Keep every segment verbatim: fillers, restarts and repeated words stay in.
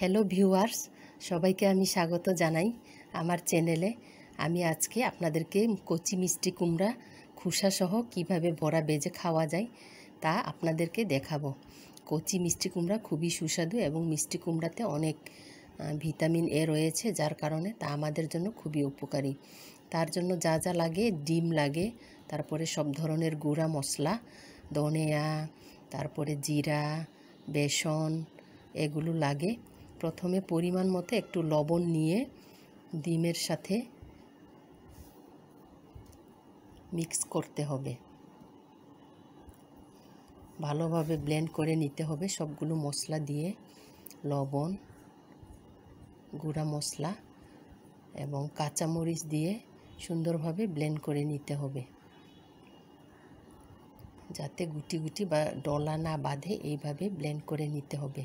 Hello viewers, সবাইকে আমি স্বাগত জানাই আমার চ্যানেলে। আমি আজকে আপনাদেরকে কচি মিষ্টি কুমড়া খোসাসহ কিভাবে বড়া বেজে খাওয়া যায় তা আপনাদেরকে দেখাবো। কচি মিষ্টি কুমড়া খুবই সুস্বাদু এবং মিষ্টি কুমড়াতে অনেক ভিটামিন এ রয়েছে, যার কারণে তা আমাদের জন্য খুবই উপকারী। তার জন্য যা যা লাগে, ডিম লাগে, তারপরে সব ধরনের গুঁড়া মশলা, ধনিয়া, তারপরে জিরা, বেসন, এগুলো লাগে। প্রথমে পরিমাণ মতো একটু লবণ নিয়ে ডিমের সাথে মিক্স করতে হবে, ভালোভাবে ব্লেন্ড করে নিতে হবে সবগুলো মশলা দিয়ে। লবণ, গুঁড়া মশলা এবং কাঁচামরিচ দিয়ে সুন্দরভাবে ব্লেন্ড করে নিতে হবে, যাতে গুটি গুটি বা ডলা না বাঁধে। এইভাবে ব্লেন্ড করে নিতে হবে।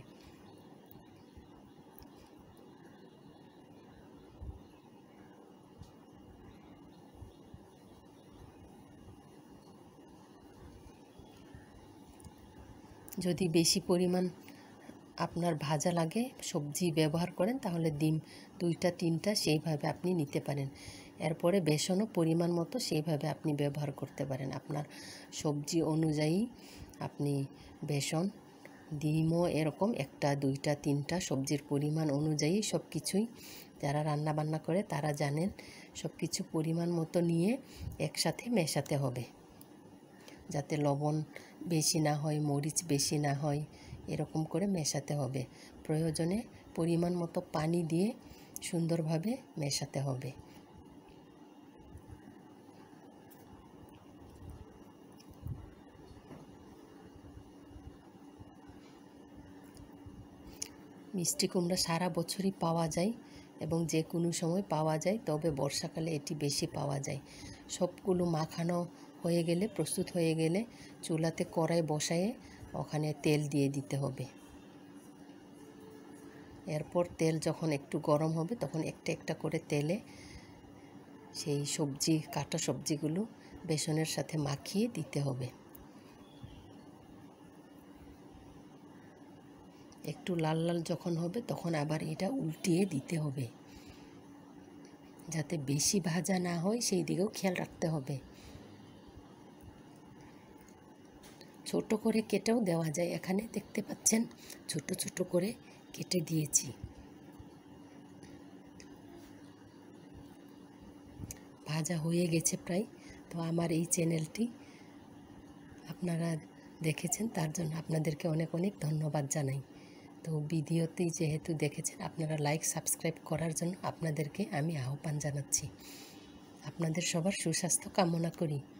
যদি বেশি পরিমাণ আপনার ভাজা লাগে, সবজি ব্যবহার করেন, তাহলে ডিম দুইটা তিনটা সেইভাবে আপনি নিতে পারেন। এরপরে বেসনও পরিমাণ মতো সেইভাবে আপনি ব্যবহার করতে পারেন। আপনার সবজি অনুযায়ী আপনি বেসন, ডিমও এরকম একটা দুইটা তিনটা সবজির পরিমাণ অনুযায়ী সব কিছুই যারা রান্না বান্না করে তারা জানেন, সব কিছু পরিমাণ মতো নিয়ে একসাথে মেশাতে হবে, যাতে লবণ বেশি না হয়, মরিচ বেশি না হয়, এরকম করে মেশাতে হবে। প্রয়োজনে পরিমাণ মতো পানি দিয়ে সুন্দরভাবে মেশাতে হবে। মিষ্টি কুমড়া সারা বছরই পাওয়া যায় এবং যে কোনো সময় পাওয়া যায়, তবে বর্ষাকালে এটি বেশি পাওয়া যায়। সবগুলো মাখানো হয়ে গেলে, প্রস্তুত হয়ে গেলে, চুলাতে কড়াই বসায়ে ওখানে তেল দিয়ে দিতে হবে। এরপর তেল যখন একটু গরম হবে, তখন একটা একটা করে তেলে সেই সবজি, কাটা সবজিগুলো বেসনের সাথে মাখিয়ে দিতে হবে। একটু লাল লাল যখন হবে, তখন আবার এটা উল্টিয়ে দিতে হবে, যাতে বেশি ভাজা না হয় সেই দিকেও খেয়াল রাখতে হবে। ছোট করে কেটেও দেওয়া যায়, এখানে দেখতে পাচ্ছেন ছোট ছোট করে কেটে দিয়েছি। ভাজা হয়ে গেছে প্রায়। তো আমার এই চ্যানেলটি আপনারা দেখেছেন, তার জন্য আপনাদেরকে অনেক অনেক ধন্যবাদ জানাই। তো ভিডিওটি যেহেতু দেখেছেন, আপনারা লাইক সাবস্ক্রাইব করার জন্য আপনাদেরকে আমি আহ্বান জানাচ্ছি। আপনাদের সবার সুস্বাস্থ্য কামনা করি।